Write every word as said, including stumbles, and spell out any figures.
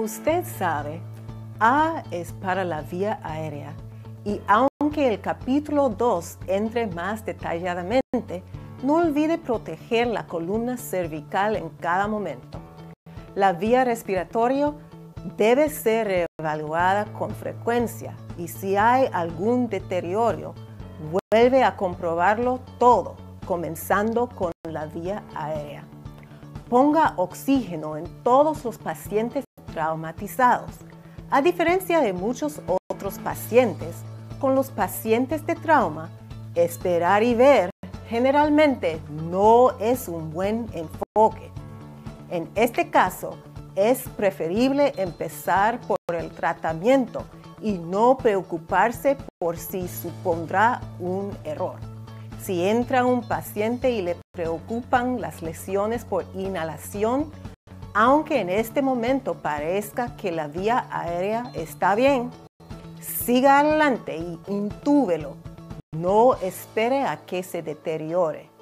usted sabe, A es para la vía aérea y aunque el capítulo dos entre más detalladamente, no olvide proteger la columna cervical en cada momento. La vía respiratoria debe ser evaluada con frecuencia y si hay algún deterioro, vuelve a comprobarlo todo, comenzando con la vía aérea. Ponga oxígeno en todos los pacientes traumatizados. A diferencia de muchos otros pacientes, con los pacientes de trauma, esperar y ver generalmente no es un buen enfoque. En este caso, es preferible empezar por el tratamiento y no preocuparse por si supondrá un error. Si entra un paciente y le preocupan las lesiones por inhalación, aunque en este momento parezca que la vía aérea está bien, siga adelante y intúbelo. No espere a que se deteriore.